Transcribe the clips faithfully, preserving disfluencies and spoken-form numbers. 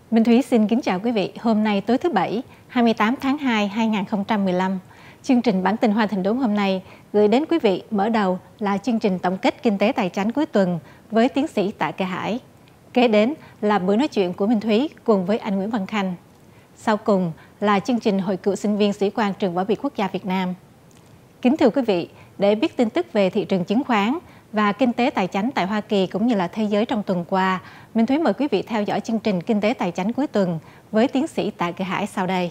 Minh Thúy xin kính chào quý vị. Hôm nay tối thứ Bảy, hai mươi tám tháng hai năm hai nghìn không trăm mười lăm, chương trình Bản tin Hoa Thịnh Đốn hôm nay gửi đến quý vị mở đầu là chương trình tổng kết kinh tế tài chánh cuối tuần với tiến sĩ Tạ Kệ Hải. Kế đến là buổi nói chuyện của Minh Thúy cùng với anh Nguyễn Văn Khanh. Sau cùng là chương trình Hội cựu sinh viên sĩ quan Trường Võ bị Quốc gia Việt Nam. Kính thưa quý vị, để biết tin tức về thị trường chứng khoán và kinh tế tài chánh tại Hoa Kỳ cũng như là thế giới trong tuần qua, Minh Thúy mời quý vị theo dõi chương trình Kinh tế tài chánh cuối tuần với tiến sĩ Tạ Kệ Hải sau đây.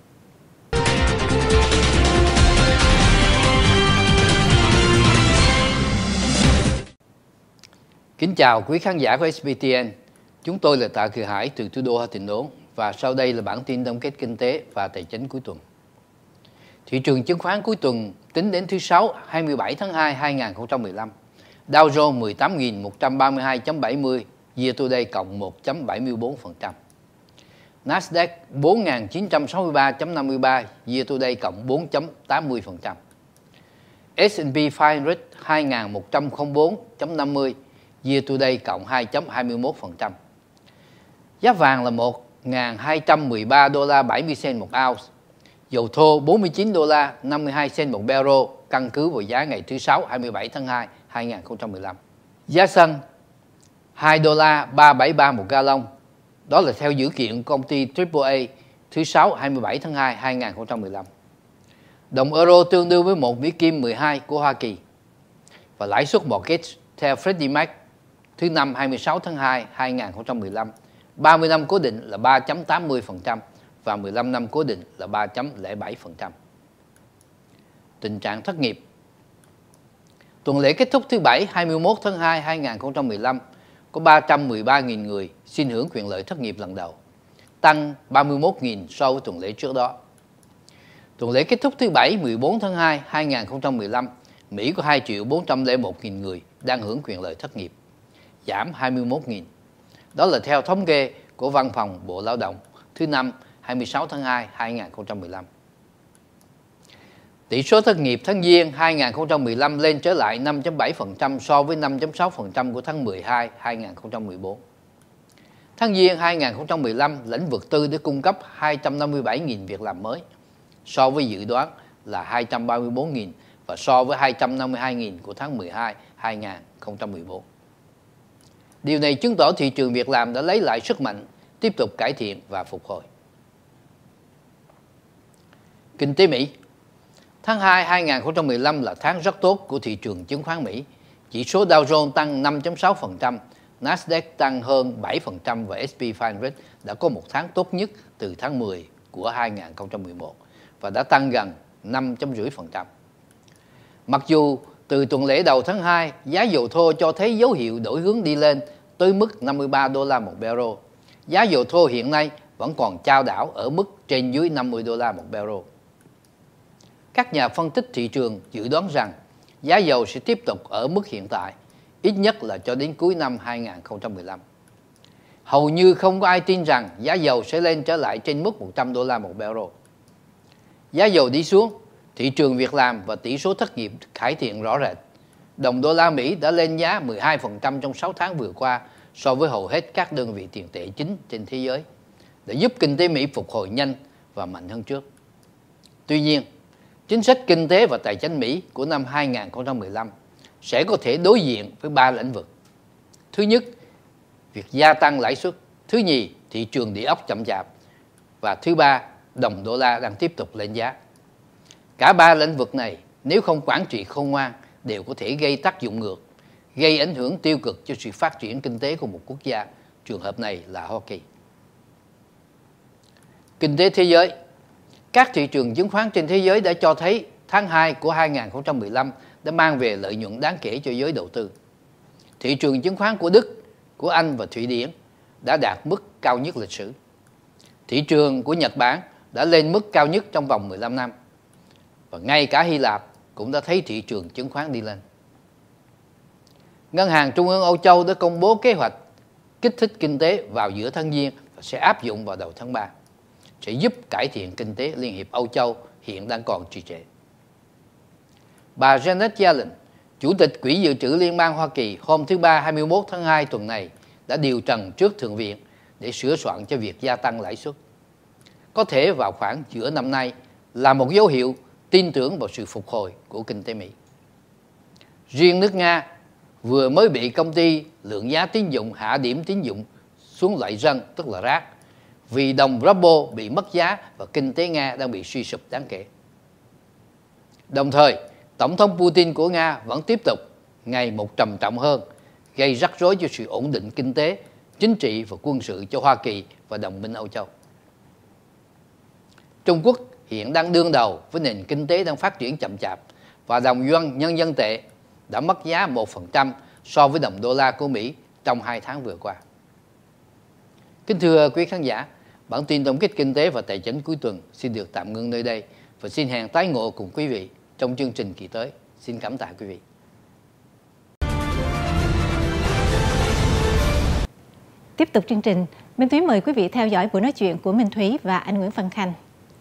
Kính chào quý khán giả của ét bê tê en. Chúng tôi là Tạ Kệ Hải từ thủ đô Hoa Thịnh Đốn và sau đây là bản tin tổng kết kinh tế và tài chính cuối tuần. Thị trường chứng khoán cuối tuần tính đến thứ Sáu, hai mươi bảy tháng hai năm hai nghìn không trăm mười lăm. Dow Jones mười tám nghìn một trăm ba mươi hai phẩy bảy mươi, year to date cộng một phẩy bảy mươi tư phần trăm. Nasdaq bốn nghìn chín trăm sáu mươi ba phẩy năm mươi ba, year to date cộng bốn phẩy tám mươi phần trăm. ét and pê năm trăm hai nghìn một trăm lẻ bốn phẩy năm mươi, year to date cộng hai phẩy hai mươi mốt phần trăm. Giá vàng là một nghìn hai trăm mười ba đô la bảy mươi cent một ounce. Dầu thô bốn mươi chín đô la năm mươi hai cent một barrel căn cứ vào giá ngày thứ Sáu hai mươi bảy tháng hai năm hai nghìn không trăm mười lăm. Giá xăng hai đô la ba trăm bảy mươi ba một gallon. Đó là theo dữ kiện công ty a a a thứ Sáu hai mươi bảy tháng hai năm hai nghìn không trăm mười lăm. Đồng euro tương đương với một Mỹ Kim mười hai của Hoa Kỳ. Và lãi suất mortgage theo Freddie Mac thứ Năm hai mươi sáu tháng hai năm hai nghìn không trăm mười lăm, ba mươi năm cố định là ba phẩy tám mươi phần trăm và mười lăm năm cố định là ba phẩy không bảy phần trăm. Tình trạng thất nghiệp. Tuần lễ kết thúc thứ Bảy hai mươi mốt tháng hai năm hai nghìn không trăm mười lăm có ba trăm mười ba nghìn người xin hưởng quyền lợi thất nghiệp lần đầu, tăng ba mươi mốt nghìn so với tuần lễ trước đó. Tuần lễ kết thúc thứ Bảy mười bốn tháng hai năm hai nghìn không trăm mười lăm, Mỹ có hai triệu bốn trăm lẻ một nghìn người đang hưởng quyền lợi thất nghiệp, giảm hai mươi mốt nghìn. Đó là theo thống kê của Văn phòng Bộ Lao động thứ Năm hai mươi sáu tháng hai năm hai nghìn không trăm mười lăm. Tỷ số thất nghiệp tháng Giêng hai nghìn không trăm mười lăm lên trở lại năm phẩy bảy phần trăm so với năm phẩy sáu phần trăm của tháng mười hai năm hai nghìn không trăm mười bốn. Tháng Giêng hai nghìn không trăm mười lăm, lĩnh vực tư đã cung cấp hai trăm năm mươi bảy nghìn việc làm mới, so với dự đoán là hai trăm ba mươi tư nghìn và so với hai trăm năm mươi hai nghìn của tháng mười hai năm hai nghìn không trăm mười bốn. Điều này chứng tỏ thị trường việc làm đã lấy lại sức mạnh, tiếp tục cải thiện và phục hồi. Kinh tế Mỹ. Tháng hai năm hai nghìn không trăm mười lăm là tháng rất tốt của thị trường chứng khoán Mỹ. Chỉ số Dow Jones tăng năm phẩy sáu phần trăm, Nasdaq tăng hơn bảy phần trăm và ét and pê năm trăm đã có một tháng tốt nhất từ tháng mười của hai nghìn không trăm mười một và đã tăng gần năm phẩy năm phần trăm. Mặc dù từ tuần lễ đầu tháng hai, giá dầu thô cho thấy dấu hiệu đổi hướng đi lên tới mức năm mươi ba đô la một barrel. Giá dầu thô hiện nay vẫn còn chao đảo ở mức trên dưới năm mươi đô la một barrel. Các nhà phân tích thị trường dự đoán rằng giá dầu sẽ tiếp tục ở mức hiện tại, ít nhất là cho đến cuối năm hai nghìn không trăm mười lăm. Hầu như không có ai tin rằng giá dầu sẽ lên trở lại trên mức một trăm đô la một barrel. Giá dầu đi xuống, thị trường việc làm và tỷ số thất nghiệp cải thiện rõ rệt. Đồng đô la Mỹ đã lên giá mười hai phần trăm trong sáu tháng vừa qua so với hầu hết các đơn vị tiền tệ chính trên thế giới, để giúp kinh tế Mỹ phục hồi nhanh và mạnh hơn trước. Tuy nhiên, chính sách kinh tế và tài chính Mỹ của năm hai nghìn không trăm mười lăm sẽ có thể đối diện với ba lĩnh vực. Thứ nhất, việc gia tăng lãi suất. Thứ nhì, thị trường địa ốc chậm chạp. Và thứ ba, đồng đô la đang tiếp tục lên giá. Cả ba lĩnh vực này, nếu không quản trị khôn ngoan, đều có thể gây tác dụng ngược, gây ảnh hưởng tiêu cực cho sự phát triển kinh tế của một quốc gia, trường hợp này là Hoa Kỳ. Kinh tế thế giới. Các thị trường chứng khoán trên thế giới đã cho thấy tháng hai của hai nghìn không trăm mười lăm đã mang về lợi nhuận đáng kể cho giới đầu tư. Thị trường chứng khoán của Đức, của Anh và Thụy Điển đã đạt mức cao nhất lịch sử. Thị trường của Nhật Bản đã lên mức cao nhất trong vòng mười lăm năm. Và ngay cả Hy Lạp cũng đã thấy thị trường chứng khoán đi lên. Ngân hàng Trung ương Âu Châu đã công bố kế hoạch kích thích kinh tế vào giữa tháng Giêng và sẽ áp dụng vào đầu tháng ba, sẽ giúp cải thiện kinh tế Liên hiệp Âu Châu hiện đang còn trì trệ. Bà Janet Yellen, Chủ tịch Quỹ dự trữ Liên bang Hoa Kỳ, hôm thứ Ba hai mươi mốt tháng hai tuần này đã điều trần trước Thượng viện để sửa soạn cho việc gia tăng lãi suất. Có thể vào khoảng giữa năm nay là một dấu hiệu tin tưởng vào sự phục hồi của kinh tế Mỹ. Riêng nước Nga vừa mới bị công ty lượng giá tín dụng hạ điểm tín dụng xuống loại rân, tức là rác, vì đồng ruble bị mất giá và kinh tế Nga đang bị suy sụp đáng kể. Đồng thời, Tổng thống Putin của Nga vẫn tiếp tục ngày một trầm trọng hơn, gây rắc rối cho sự ổn định kinh tế, chính trị và quân sự cho Hoa Kỳ và đồng minh Âu Châu. Trung Quốc hiện đang đương đầu với nền kinh tế đang phát triển chậm chạp và đồng yuan nhân dân tệ đã mất giá một phần trăm so với đồng đô la của Mỹ trong hai tháng vừa qua. Kính thưa quý khán giả, bản tin tổng kết kinh tế và tài chính cuối tuần xin được tạm ngưng nơi đây và xin hẹn tái ngộ cùng quý vị trong chương trình kỳ tới. Xin cảm tạ quý vị. Tiếp tục chương trình, Minh Thúy mời quý vị theo dõi buổi nói chuyện của Minh Thúy và anh Nguyễn Văn Khanh.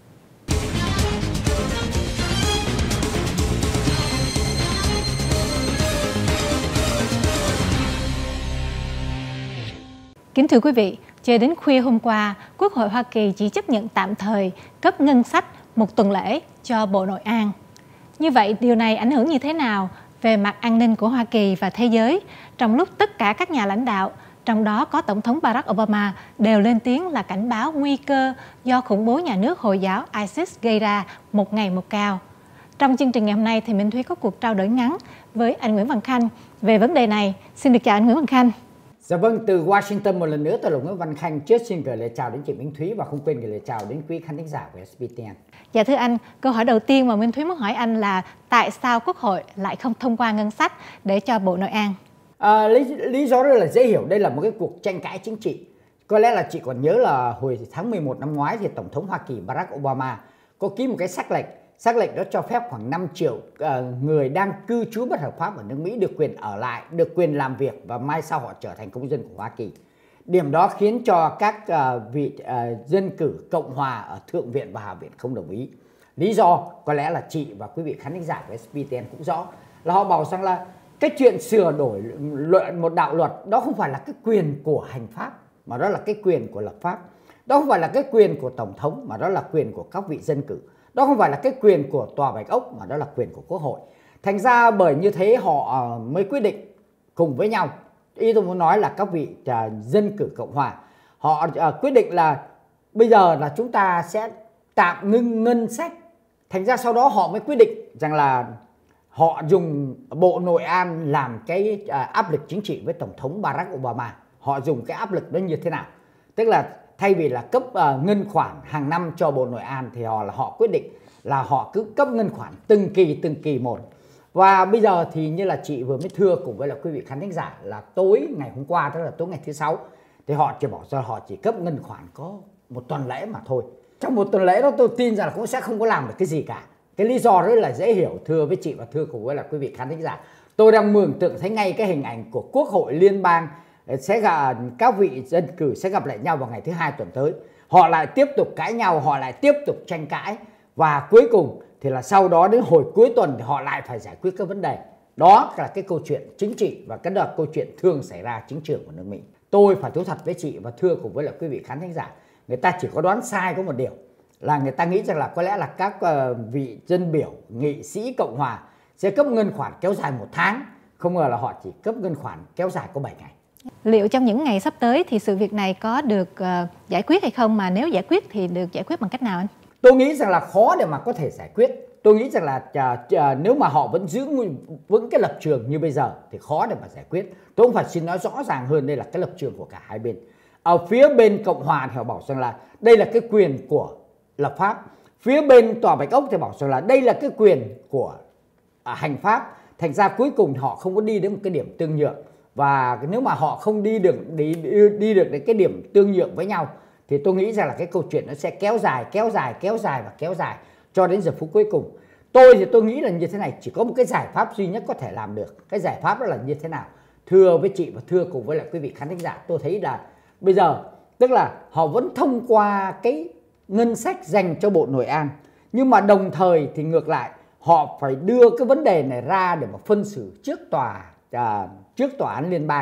Kính thưa quý vị, cho đến khuya hôm qua, Quốc hội Hoa Kỳ chỉ chấp nhận tạm thời cấp ngân sách một tuần lễ cho Bộ Nội an. Như vậy, điều này ảnh hưởng như thế nào về mặt an ninh của Hoa Kỳ và thế giới, trong lúc tất cả các nhà lãnh đạo, trong đó có Tổng thống Barack Obama, đều lên tiếng là cảnh báo nguy cơ do khủng bố nhà nước Hồi giáo ISIS gây ra một ngày một cao. Trong chương trình ngày hôm nay thì Minh Thúy có cuộc trao đổi ngắn với anh Nguyễn Văn Khanh về vấn đề này. Xin được chào anh Nguyễn Văn Khanh. Dạ vâng, từ Washington một lần nữa tôi là Nguyễn Văn Khanh. Trước xin gửi lời chào đến chị Minh Thúy và không quên gửi lời chào đến quý khán thính giả của ét bê tê en. Dạ thưa anh, câu hỏi đầu tiên mà Minh Thúy muốn hỏi anh là tại sao Quốc hội lại không thông qua ngân sách để cho Bộ Nội an? À, lý, lý do rất là dễ hiểu, đây là một cái cuộc tranh cãi chính trị. Có lẽ là chị còn nhớ là hồi tháng mười một năm ngoái thì Tổng thống Hoa Kỳ Barack Obama có ký một cái sắc lệnh. Sắc lệnh đó cho phép khoảng năm triệu uh, người đang cư trú bất hợp pháp ở nước Mỹ được quyền ở lại, được quyền làm việc và mai sau họ trở thành công dân của Hoa Kỳ. Điểm đó khiến cho các uh, vị uh, dân cử Cộng hòa ở Thượng viện và Hạ viện không đồng ý. Lý do có lẽ là chị và quý vị khán thính giả của ét bê tê en cũng rõ là họ bảo rằng là cái chuyện sửa đổi luận một đạo luật đó không phải là cái quyền của hành pháp mà đó là cái quyền của lập pháp. Đó không phải là cái quyền của Tổng thống mà đó là quyền của các vị dân cử. Đó không phải là cái quyền của Tòa Bạch Ốc mà đó là quyền của Quốc hội. Thành ra bởi như thế họ mới quyết định cùng với nhau. Ý tôi muốn nói là các vị uh, dân cử Cộng hòa họ uh, quyết định là bây giờ là chúng ta sẽ tạm ngưng ngân sách. Thành ra sau đó họ mới quyết định rằng là họ dùng Bộ Nội an làm cái uh, áp lực chính trị với Tổng thống Barack Obama. Họ dùng cái áp lực đó như thế nào? Tức là thay vì là cấp uh, ngân khoản hàng năm cho Bộ Nội an thì họ là họ quyết định là họ cứ cấp ngân khoản từng kỳ từng kỳ một. Và bây giờ thì như là chị vừa mới thưa cùng với là quý vị khán thính giả là tối ngày hôm qua, tức là tối ngày thứ sáu, thì họ chỉ bảo cho họ chỉ cấp ngân khoản có một tuần lễ mà thôi. Trong một tuần lễ đó tôi tin rằng là cũng sẽ không có làm được cái gì cả. Cái lý do rất là dễ hiểu, thưa với chị và thưa cùng với là quý vị khán thính giả. Tôi đang mường tượng thấy ngay cái hình ảnh của Quốc hội Liên bang sẽ gặp, các vị dân cử sẽ gặp lại nhau vào ngày thứ hai tuần tới. Họ lại tiếp tục cãi nhau, họ lại tiếp tục tranh cãi. Và cuối cùng thì là sau đó đến hồi cuối tuần thì họ lại phải giải quyết các vấn đề. Đó là cái câu chuyện chính trị và cái là câu chuyện thường xảy ra chính trường của nước Mỹ. Tôi phải thú thật với chị và thưa cùng với là quý vị khán thính giả, người ta chỉ có đoán sai có một điều là người ta nghĩ rằng là có lẽ là các uh, vị dân biểu, nghị sĩ Cộng hòa sẽ cấp ngân khoản kéo dài một tháng. Không ngờ là họ chỉ cấp ngân khoản kéo dài có bảy ngày. Liệu trong những ngày sắp tới thì sự việc này có được uh, giải quyết hay không? Mà nếu giải quyết thì được giải quyết bằng cách nào anh? Tôi nghĩ rằng là khó để mà có thể giải quyết. Tôi nghĩ rằng là uh, uh, nếu mà họ vẫn giữ vững cái lập trường như bây giờ thì khó để mà giải quyết. Tôi cũng phải xin nói rõ ràng hơn, đây là cái lập trường của cả hai bên. Ở phía bên Cộng hòa thì họ bảo rằng là đây là cái quyền của lập pháp. Phía bên Tòa Bạch Ốc thì bảo rằng là đây là cái quyền của uh, hành pháp. Thành ra cuối cùng họ không có đi đến một cái điểm tương nhượng. Và nếu mà họ không đi được đi, đi, đi được đến cái điểm tương nhượng với nhau thì tôi nghĩ rằng là cái câu chuyện nó sẽ kéo dài, kéo dài, kéo dài và kéo dài cho đến giờ phút cuối cùng. Tôi thì tôi nghĩ là như thế này, chỉ có một cái giải pháp duy nhất có thể làm được. Cái giải pháp đó là như thế nào? Thưa với chị và thưa cùng với lại quý vị khán thính giả, tôi thấy là bây giờ tức là họ vẫn thông qua cái ngân sách dành cho Bộ Nội an, nhưng mà đồng thời thì ngược lại họ phải đưa cái vấn đề này ra để mà phân xử trước tòa à, trước tòa án liên bang.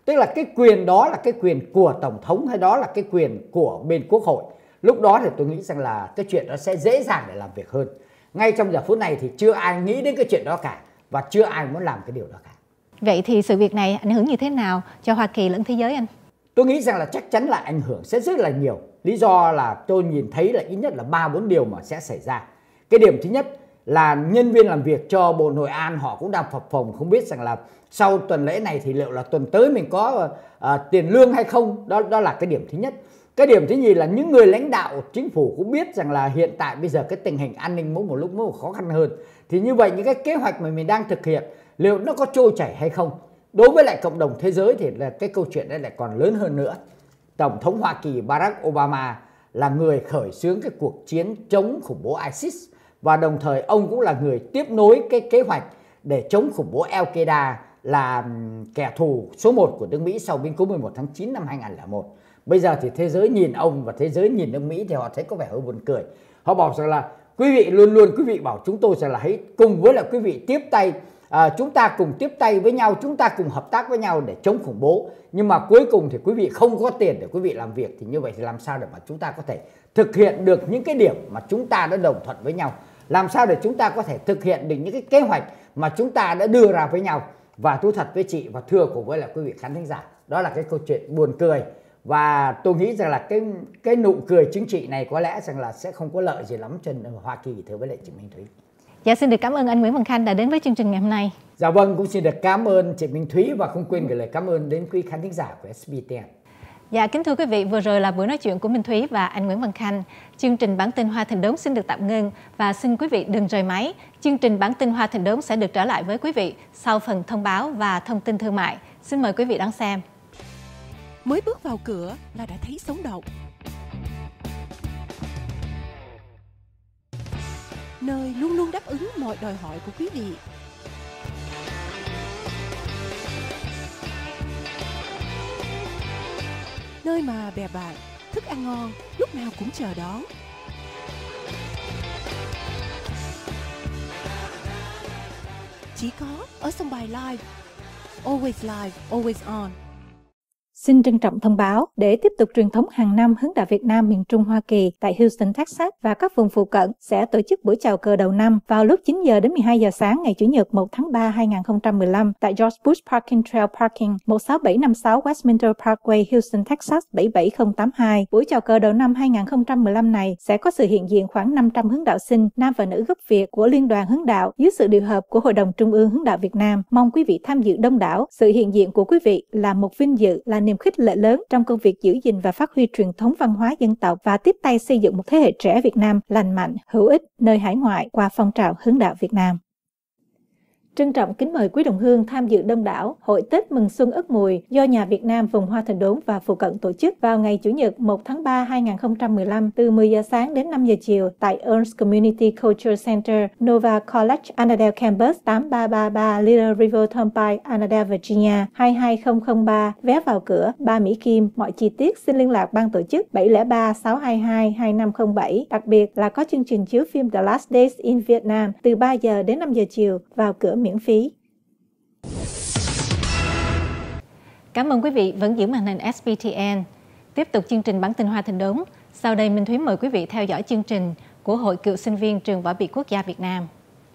Tức là cái quyền đó là cái quyền của Tổng thống hay đó là cái quyền của bên Quốc hội. Lúc đó thì tôi nghĩ rằng là cái chuyện đó sẽ dễ dàng để làm việc hơn. Ngay trong giờ phút này thì chưa ai nghĩ đến cái chuyện đó cả, và chưa ai muốn làm cái điều đó cả. Vậy thì sự việc này ảnh hưởng như thế nào cho Hoa Kỳ lẫn thế giới anh? Tôi nghĩ rằng là chắc chắn là ảnh hưởng sẽ rất là nhiều. Lý do là tôi nhìn thấy là ít nhất là ba bốn điều mà sẽ xảy ra. Cái điểm thứ nhất là nhân viên làm việc cho Bộ Nội an họ cũng đang phập phồng, không biết rằng là sau tuần lễ này thì liệu là tuần tới mình có uh, tiền lương hay không. Đó, đó là cái điểm thứ nhất. Cái điểm thứ nhì là những người lãnh đạo chính phủ cũng biết rằng là hiện tại bây giờ cái tình hình an ninh mỗi một lúc mỗi một khó khăn hơn. Thì như vậy những cái kế hoạch mà mình đang thực hiện liệu nó có trôi chảy hay không? Đối với lại cộng đồng thế giới thì là cái câu chuyện đấy lại còn lớn hơn nữa. Tổng thống Hoa Kỳ Barack Obama là người khởi xướng cái cuộc chiến chống khủng bố ISIS, và đồng thời ông cũng là người tiếp nối cái kế hoạch để chống khủng bố Al-Qaeda, là kẻ thù số một của nước Mỹ sau biến cố mười một tháng chín năm hai nghìn không trăm lẻ một. Bây giờ thì thế giới nhìn ông và thế giới nhìn nước Mỹ thì họ thấy có vẻ hơi buồn cười. Họ bảo rằng là quý vị luôn luôn quý vị bảo chúng tôi rằng là hãy cùng với là quý vị tiếp tay, à, chúng ta cùng tiếp tay với nhau, chúng ta cùng hợp tác với nhau để chống khủng bố. Nhưng mà cuối cùng thì quý vị không có tiền để quý vị làm việc, thì như vậy thì làm sao để mà chúng ta có thể thực hiện được những cái điểm mà chúng ta đã đồng thuận với nhau? Làm sao để chúng ta có thể thực hiện được những cái kế hoạch mà chúng ta đã đưa ra với nhau? Và thú thật với chị và thưa cùng với là quý vị khán thính giả, đó là cái câu chuyện buồn cười. Và tôi nghĩ rằng là cái cái nụ cười chính trị này có lẽ rằng là sẽ không có lợi gì lắm trên Hoa Kỳ, thưa với lại chị Minh Thúy. Dạ, xin được cảm ơn anh Nguyễn Văn Khanh đã đến với chương trình ngày hôm nay. Dạ vâng, cũng xin được cảm ơn chị Minh Thúy và không quên gửi lời cảm ơn đến quý khán thính giả của ét bê tê en. Dạ, kính thưa quý vị, vừa rồi là buổi nói chuyện của Minh Thúy và anh Nguyễn Văn Khanh. Chương trình Bản tin Hoa Thịnh Đốn xin được tạm ngưng và xin quý vị đừng rời máy. Chương trình Bản tin Hoa Thịnh Đốn sẽ được trở lại với quý vị sau phần thông báo và thông tin thương mại. Xin mời quý vị đón xem. Mới bước vào cửa là đã thấy sống động. Nơi luôn luôn đáp ứng mọi đòi hỏi của quý vị. Nơi mà bè bạn, thức ăn ngon lúc nào cũng chờ đón. Chỉ có ở sân bài live. Always live, always on. Xin trân trọng thông báo, để tiếp tục truyền thống hàng năm hướng đạo Việt Nam miền Trung Hoa Kỳ tại Houston, Texas và các vùng phụ cận sẽ tổ chức buổi chào cờ đầu năm vào lúc chín giờ đến mười hai giờ sáng ngày Chủ nhật một tháng ba năm hai nghìn không trăm mười lăm tại George Bush Parking Trail Parking một sáu bảy năm sáu Westminster Parkway, Houston, Texas bảy bảy không tám hai. Buổi chào cờ đầu năm hai nghìn không trăm mười lăm này sẽ có sự hiện diện khoảng năm trăm hướng đạo sinh nam và nữ gốc Việt của Liên đoàn Hướng đạo dưới sự điều hợp của Hội đồng Trung ương Hướng đạo Việt Nam. Mong quý vị tham dự đông đảo. Sự hiện diện của quý vị là một vinh dự, là niềm khích lệ lớn trong công việc giữ gìn và phát huy truyền thống văn hóa dân tộc và tiếp tay xây dựng một thế hệ trẻ Việt Nam lành mạnh, hữu ích nơi hải ngoại qua phong trào hướng đạo Việt Nam. Trân trọng kính mời quý đồng hương tham dự đông đảo Hội Tết Mừng Xuân Ất Mùi do Nhà Việt Nam vùng Hoa Thịnh Đốn và phụ cận tổ chức vào ngày Chủ nhật một tháng ba năm hai nghìn không trăm mười lăm từ mười giờ sáng đến năm giờ chiều tại Ernst Community Culture Center, Nova College, Annandale Campus, tám ba ba ba Little River Turnpike, Annandale, Virginia hai hai không không ba. Vé vào cửa ba Mỹ Kim. Mọi chi tiết xin liên lạc ban tổ chức bảy không ba sáu hai hai hai năm không bảy. Đặc biệt là có chương trình chiếu phim The Last Days in Vietnam từ ba giờ đến năm giờ chiều, vào cửa miễn phí. Cảm ơn quý vị vẫn giữ màn hình ét bê tê en. Tiếp tục chương trình Bản tin Hoa Thịnh Đốn. Sau đây Minh Thúy mời quý vị theo dõi chương trình của Hội Cựu Sinh viên Trường Võ bị Quốc gia Việt Nam.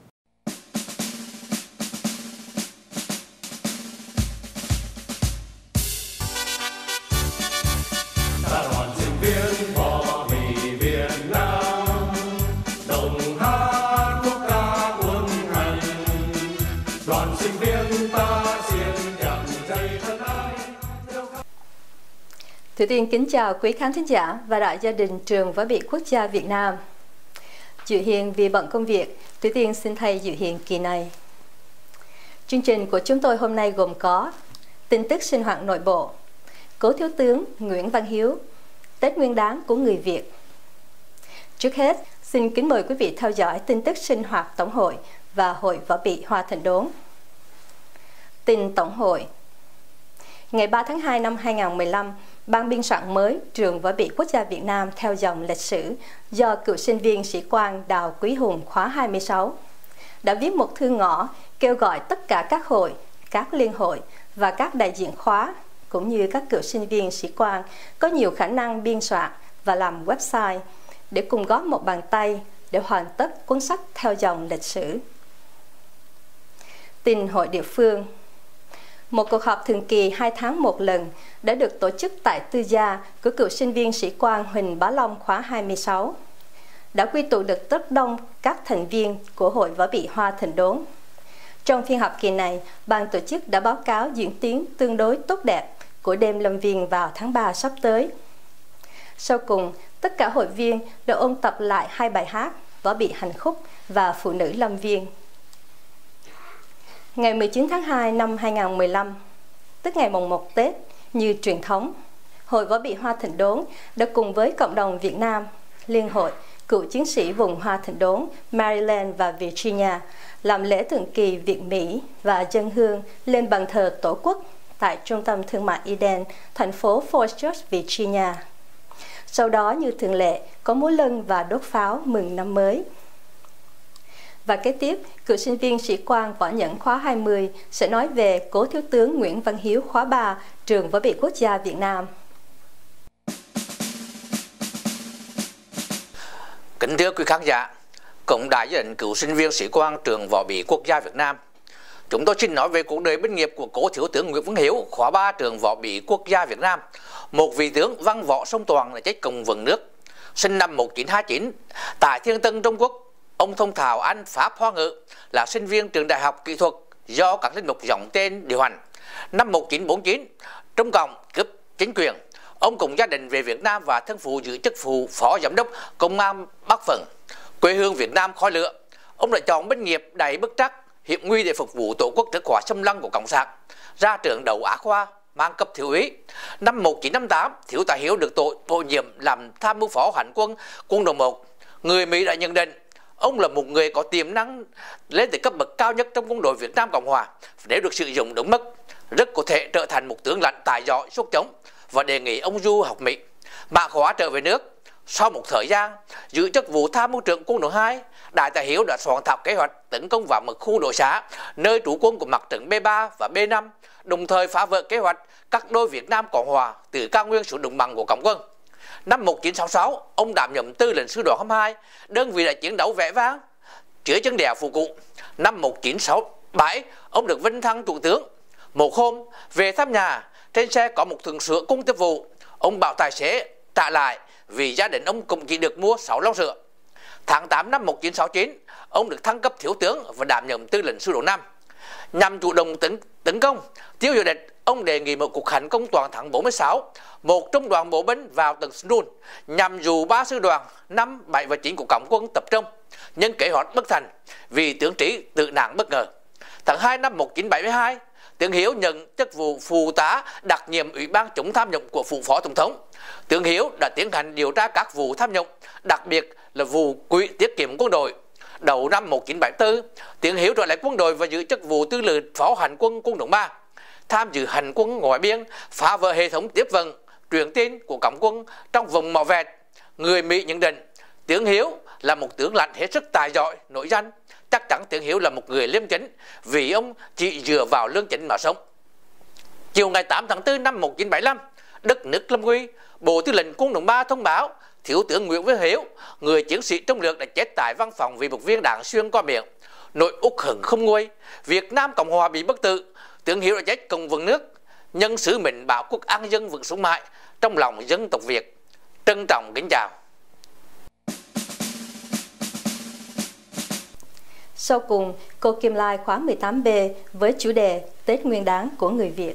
Thủy Tiên kính chào quý khán thính giả và đại gia đình Trường Võ bị Quốc gia Việt Nam. Dự Hiền vì bận công việc, Thủy Tiên xin thay Dự Hiền kỳ này. Chương trình của chúng tôi hôm nay gồm có tin tức sinh hoạt nội bộ, Cố Thiếu tướng Nguyễn Văn Hiếu, Tết Nguyên đán của người Việt. Trước hết, xin kính mời quý vị theo dõi tin tức sinh hoạt Tổng hội và Hội Võ bị Hoa Thịnh Đốn. Tin Tổng hội. Ngày ba tháng hai năm hai nghìn không trăm mười lăm, Ban biên soạn mới Trường Võ bị Quốc gia Việt Nam theo dòng lịch sử do cựu sinh viên sĩ quan Đào Quý Hùng khóa hai mươi sáu đã viết một thư ngỏ kêu gọi tất cả các hội, các liên hội và các đại diện khóa cũng như các cựu sinh viên sĩ quan có nhiều khả năng biên soạn và làm website để cùng góp một bàn tay để hoàn tất cuốn sách theo dòng lịch sử. Tin hội địa phương. Một cuộc họp thường kỳ hai tháng một lần đã được tổ chức tại tư gia của cựu sinh viên sĩ quan Huỳnh Bá Long khóa hai mươi sáu, đã quy tụ được rất đông các thành viên của Hội Võ bị Hoa Thịnh Đốn. Trong phiên họp kỳ này, ban tổ chức đã báo cáo diễn tiến tương đối tốt đẹp của đêm lâm viên vào tháng ba sắp tới. Sau cùng, tất cả hội viên đã ôn tập lại hai bài hát Võ bị hành khúc và Phụ nữ lâm viên. Ngày mười chín tháng hai năm hai nghìn không trăm mười lăm, tức ngày mồng một Tết, như truyền thống, Hội Võ bị Hoa Thịnh Đốn đã cùng với cộng đồng Việt Nam, Liên hội cựu chiến sĩ vùng Hoa Thịnh Đốn, Maryland và Virginia làm lễ thường kỳ Việt Mỹ và dâng hương lên bàn thờ Tổ quốc tại Trung tâm Thương mại Eden, thành phố Fort George, Virginia. Sau đó, như thường lệ, có múa lân và đốt pháo mừng năm mới. Và kế tiếp, cựu sinh viên sĩ quan võ nhẫn khóa hai mươi sẽ nói về cố thiếu tướng Nguyễn Văn Hiếu khóa ba, trường Võ bị Quốc gia Việt Nam. Kính thưa quý khán giả, Cộng đại gia đình cựu sinh viên sĩ quan trường Võ bị Quốc gia Việt Nam, chúng tôi xin nói về cuộc đời binh nghiệp của cố thiếu tướng Nguyễn Văn Hiếu khóa ba trường Võ bị Quốc gia Việt Nam, một vị tướng văn võ song toàn là chết cùng vần nước. Sinh năm một nghìn chín trăm hai mươi chín tại Thiên Tân, Trung Quốc. Ông thông thạo Anh, Pháp, Hoa ngữ, là sinh viên trường Đại học Kỹ thuật do các linh mục dòng tên điều hành. Năm một nghìn chín trăm bốn mươi chín, Trung Cộng cướp chính quyền, ông cùng gia đình về Việt Nam và thân phụ giữ chức vụ phó giám đốc công an Bắc Phận, quê hương Việt Nam khói lửa. Ông đã chọn binh nghiệp đầy bức trắc, hiểm nguy để phục vụ Tổ quốc trước quả xâm lăng của Cộng sản. Ra trường đầu Á khoa, mang cấp thiếu úy. Năm một nghìn chín trăm năm mươi tám, Thiếu tá Hiếu được tội bổ nhiệm làm tham mưu phó hành quân quân đoàn một. Người Mỹ đã nhận định ông là một người có tiềm năng lên tới cấp bậc cao nhất trong quân đội Việt Nam Cộng Hòa. Nếu được sử dụng đúng mức, rất có thể trở thành một tướng lãnh tài giỏi xuất chúng, và đề nghị ông du học Mỹ. Mã Khóa trở về nước. Sau một thời gian giữ chức vụ tham mưu trưởng quân đoàn hai, Đại tá Hiếu đã soạn thảo kế hoạch tấn công vào một khu đội xã nơi trú quân của mặt trận B ba và B năm, đồng thời phá vỡ kế hoạch cắt đôi Việt Nam Cộng Hòa từ cao nguyên xuống đồng bằng của Cộng quân. Năm một nghìn chín trăm sáu mươi sáu, ông đảm nhận tư lệnh sư đoàn hai mươi hai, đơn vị đã chiến đấu vẻ vang chữa chân đèo Phù Cụ. Năm một nghìn chín trăm sáu mươi bảy, ông được vinh thăng thủ tướng. Một hôm về thăm nhà, trên xe có một thùng sữa cung tiếp vụ. Ông bảo tài xế trả lại vì gia đình ông cũng chỉ được mua sáu lon sữa. Tháng tám năm một nghìn chín trăm sáu mươi chín, ông được thăng cấp thiếu tướng và đảm nhận tư lệnh sư đoàn năm. Nhằm chủ động tấn, tấn công tiêu diệt địch, ông đề nghị một cuộc hành công toàn thắng bốn mươi sáu, một trung đoàn bộ binh vào tầng Snun nhằm dụ ba sư đoàn năm, bảy và chín của Cộng quân tập trung, nhưng kế hoạch bất thành vì tướng Trí tự nạn bất ngờ. Tháng hai năm một nghìn chín trăm bảy mươi hai, tướng Hiếu nhận chức vụ phụ tá đặc nhiệm Ủy ban chống tham nhũng của phụ phó tổng thống. Tướng Hiếu đã tiến hành điều tra các vụ tham nhũng, đặc biệt là vụ quỹ tiết kiệm quân đội. Đầu năm một nghìn chín trăm bảy mươi tư, tướng Hiếu trở lại quân đội và giữ chức vụ tư lệnh phó hành quân quân đoàn ba, tham dự hành quân ngoại biên, phá vỡ hệ thống tiếp vận truyền tin của Cộng quân trong vùng Mỏ Vẹt. Người Mỹ nhận định tướng Hiếu là một tướng lãnh hết sức tài giỏi, nổi danh. Chắc chắn tướng Hiếu là một người liêm chính vì ông chỉ dựa vào lương chính mà sống. Chiều ngày tám tháng tư năm một nghìn chín trăm bảy mươi lăm, đất nước lâm nguy, Bộ Tư lệnh quân đoàn ba thông báo thiếu tướng Nguyễn Văn Hiếu, người chiến sĩ trung lược đã chết tại văn phòng vì một viên đạn xuyên qua miệng. Nỗi uất hận không nguôi, Việt Nam Cộng Hòa bị bất tử, tướng Hiếu đã chết cùng vườn nước. Nhân sứ mệnh bảo quốc an dân vững sống mãi trong lòng dân tộc Việt. Trân trọng kính chào. Sau cùng, cô Kim Lai khóa mười tám B với chủ đề Tết Nguyên đán của người Việt.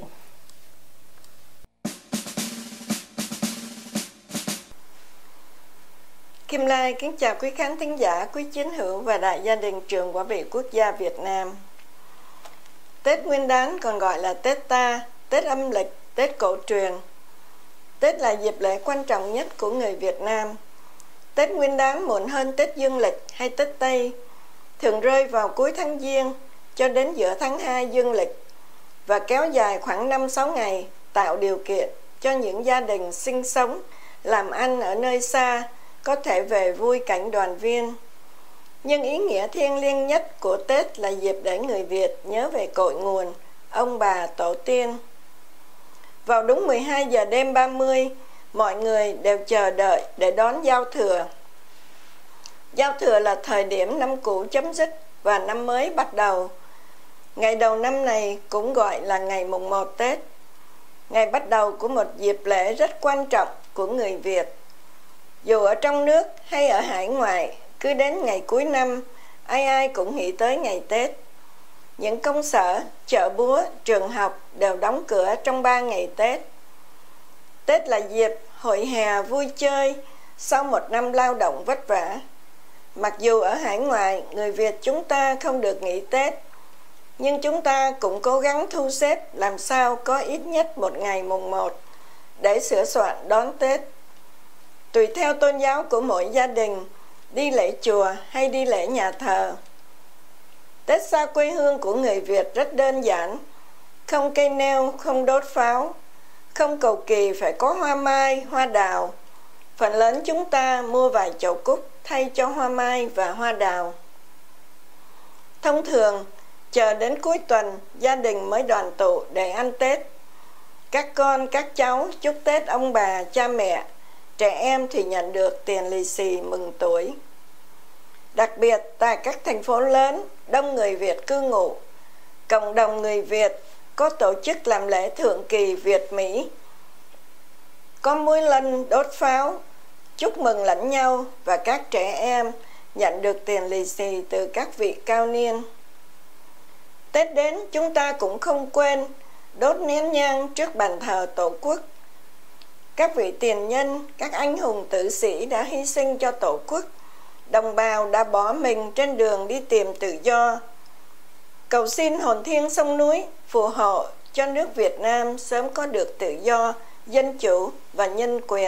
Kim Lai kính chào quý khán thính giả, quý chiến hữu và đại gia đình trường Võ bị Quốc gia Việt Nam. Tết Nguyên đán còn gọi là Tết Ta, Tết âm lịch, Tết cổ truyền. Tết là dịp lễ quan trọng nhất của người Việt Nam. Tết Nguyên đán muộn hơn Tết Dương lịch hay Tết Tây, thường rơi vào cuối tháng Giêng cho đến giữa tháng hai dương lịch và kéo dài khoảng năm sáu ngày, tạo điều kiện cho những gia đình sinh sống, làm ăn ở nơi xa có thể về vui cảnh đoàn viên. Nhưng ý nghĩa thiêng liêng nhất của Tết là dịp để người Việt nhớ về cội nguồn, ông bà tổ tiên. Vào đúng mười hai giờ đêm ba mươi, mọi người đều chờ đợi để đón giao thừa. Giao thừa là thời điểm năm cũ chấm dứt và năm mới bắt đầu. Ngày đầu năm này cũng gọi là ngày mùng một Tết, ngày bắt đầu của một dịp lễ rất quan trọng của người Việt. Dù ở trong nước hay ở hải ngoại, cứ đến ngày cuối năm, ai ai cũng nghĩ tới ngày Tết. Những công sở, chợ búa, trường học đều đóng cửa trong ba ngày Tết. Tết là dịp hội hè vui chơi sau một năm lao động vất vả. Mặc dù ở hải ngoại, người Việt chúng ta không được nghỉ Tết, nhưng chúng ta cũng cố gắng thu xếp làm sao có ít nhất một ngày mùng một để sửa soạn đón Tết. Tùy theo tôn giáo của mỗi gia đình, đi lễ chùa hay đi lễ nhà thờ. Tết xa quê hương của người Việt rất đơn giản, không cây nêu, không đốt pháo, không cầu kỳ phải có hoa mai, hoa đào. Phần lớn chúng ta mua vài chậu cúc thay cho hoa mai và hoa đào. Thông thường, chờ đến cuối tuần, gia đình mới đoàn tụ để ăn Tết. Các con, các cháu chúc Tết ông bà, cha mẹ, trẻ em thì nhận được tiền lì xì mừng tuổi. Đặc biệt tại các thành phố lớn, đông người Việt cư ngụ, cộng đồng người Việt có tổ chức làm lễ thượng kỳ Việt-Mỹ. Có múa lân, đốt pháo, chúc mừng lẫn nhau và các trẻ em nhận được tiền lì xì từ các vị cao niên. Tết đến chúng ta cũng không quên đốt nén nhang trước bàn thờ Tổ quốc. Các vị tiền nhân, các anh hùng tử sĩ đã hy sinh cho Tổ quốc, đồng bào đã bỏ mình trên đường đi tìm tự do. Cầu xin hồn thiêng sông núi phù hộ cho nước Việt Nam sớm có được tự do, dân chủ và nhân quyền.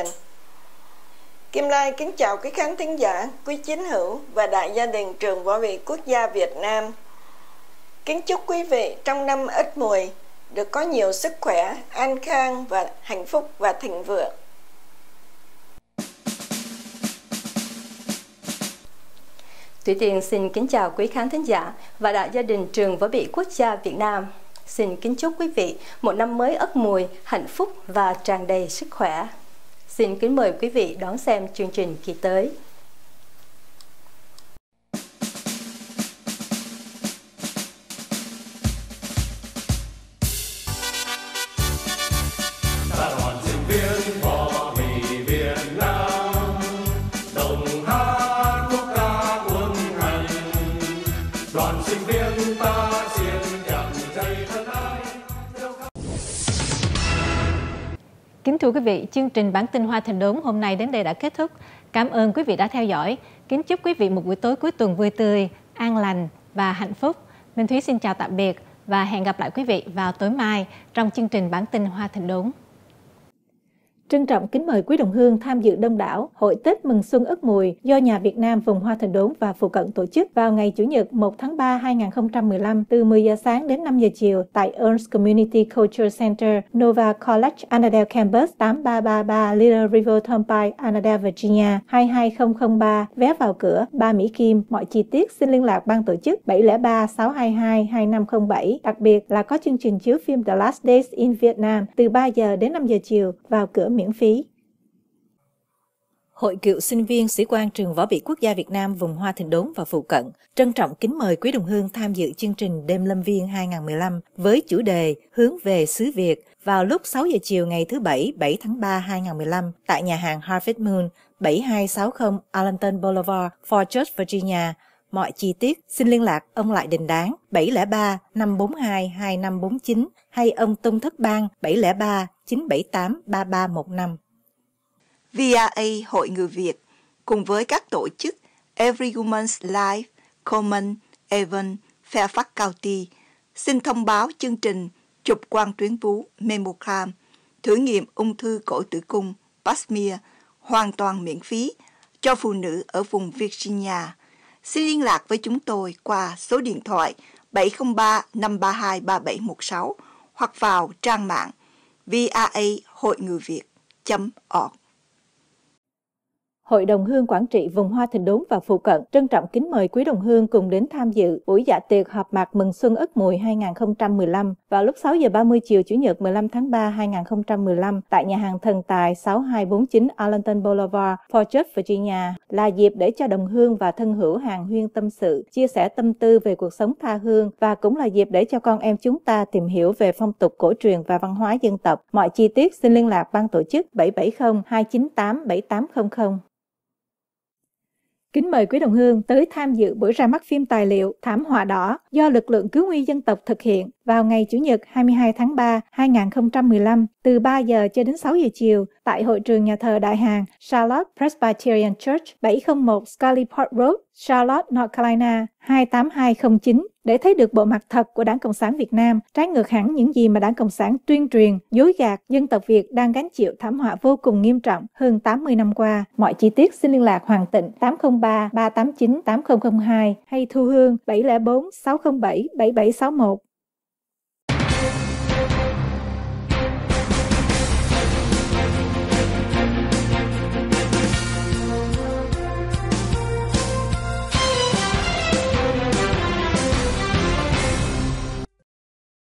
Kim Lai kính chào quý khán thính giả, quý chiến hữu và đại gia đình Trường Võ bị Quốc gia Việt Nam. Kính chúc quý vị trong năm Ất Mùi được có nhiều sức khỏe, an khang và hạnh phúc và thịnh vượng. Thủy Tiên xin kính chào quý khán thính giả và đại gia đình Trường Võ bị Quốc gia Việt Nam. Xin kính chúc quý vị một năm mới Ất Mùi hạnh phúc và tràn đầy sức khỏe. Xin kính mời quý vị đón xem chương trình kỳ tới. Kính thưa quý vị, chương trình bản tin Hoa Thịnh Đốn hôm nay đến đây đã kết thúc. Cảm ơn quý vị đã theo dõi. Kính chúc quý vị một buổi tối cuối tuần vui tươi, an lành và hạnh phúc. Minh Thúy xin chào tạm biệt và hẹn gặp lại quý vị vào tối mai trong chương trình bản tin Hoa Thịnh Đốn. Trân trọng kính mời quý đồng hương tham dự đông đảo Hội Tết Mừng Xuân Ất Mùi do Nhà Việt Nam vùng Hoa Thịnh Đốn và phụ cận tổ chức vào ngày Chủ nhật một tháng ba hai nghìn không trăm mười lăm từ mười giờ sáng đến năm giờ chiều tại Ernst Community Culture Center, Nova College, Annandale Campus, tám ba ba ba Little River Turnpike, Annandale, Virginia hai hai không không ba. Vé vào cửa ba Mỹ Kim. Mọi chi tiết xin liên lạc ban tổ chức bảy không ba sáu hai hai hai năm không bảy. Đặc biệt là có chương trình chiếu phim The Last Days in Vietnam từ ba giờ đến năm giờ chiều, vào cửa miễn phí. Hội cựu sinh viên sĩ quan Trường Võ bị Quốc gia Việt Nam vùng Hoa Thịnh Đốn và phụ cận trân trọng kính mời quý đồng hương tham dự chương trình Đêm Lâm Viên hai nghìn không trăm mười lăm với chủ đề Hướng về xứ Việt vào lúc sáu giờ chiều ngày thứ Bảy, bảy tháng ba hai nghìn không trăm mười lăm tại nhà hàng Harvest Moon, bảy hai sáu không Arlington Boulevard, Fort George, Virginia. Mọi chi tiết xin liên lạc ông Lại Đình Đáng bảy không ba năm bốn hai hai năm bốn chín hay ông Tung Thất Bang bảy không ba chín bảy tám ba ba một năm. vê rờ a Hội Người Việt cùng với các tổ chức Every Woman's Life, Common, Avon, Fairfax County xin thông báo chương trình chụp quang tuyến vú Mammogram, thử nghiệm ung thư cổ tử cung Pap smear hoàn toàn miễn phí cho phụ nữ ở vùng Virginia. Xin liên lạc với chúng tôi qua số điện thoại bảy không ba năm ba hai ba bảy một sáu hoặc vào trang mạng v r a hội người việt chấm org. Hội đồng hương quản trị vùng Hoa Thịnh Đốn và phụ cận trân trọng kính mời quý đồng hương cùng đến tham dự buổi dạ tiệc họp mặt mừng xuân Ất Mùi hai không một lăm vào lúc sáu giờ ba mươi chiều Chủ nhật mười lăm tháng ba hai không một lăm tại nhà hàng Thần Tài sáu hai bốn chín Arlington Boulevard, Fort Worth, Virginia, là dịp để cho đồng hương và thân hữu hàng huyên tâm sự, chia sẻ tâm tư về cuộc sống tha hương và cũng là dịp để cho con em chúng ta tìm hiểu về phong tục cổ truyền và văn hóa dân tộc. Mọi chi tiết xin liên lạc ban tổ chức bảy bảy không hai chín tám bảy tám không không. Kính mời quý đồng hương tới tham dự buổi ra mắt phim tài liệu Thảm họa đỏ do lực lượng cứu nguy dân tộc thực hiện vào ngày Chủ nhật hai mươi hai tháng ba hai không một lăm từ ba giờ cho đến sáu giờ chiều tại hội trường nhà thờ Đại Hàng Charlotte Presbyterian Church, bảy không một Scully Park Road, Charlotte, North Carolina hai tám hai không chín. Để thấy được bộ mặt thật của Đảng Cộng sản Việt Nam, trái ngược hẳn những gì mà Đảng Cộng sản tuyên truyền, dối gạt, dân tộc Việt đang gánh chịu thảm họa vô cùng nghiêm trọng hơn tám mươi năm qua. Mọi chi tiết xin liên lạc Hoàng Tịnh tám không ba ba tám chín tám không không hai hay Thu Hương bảy không bốn sáu không bảy bảy bảy sáu một.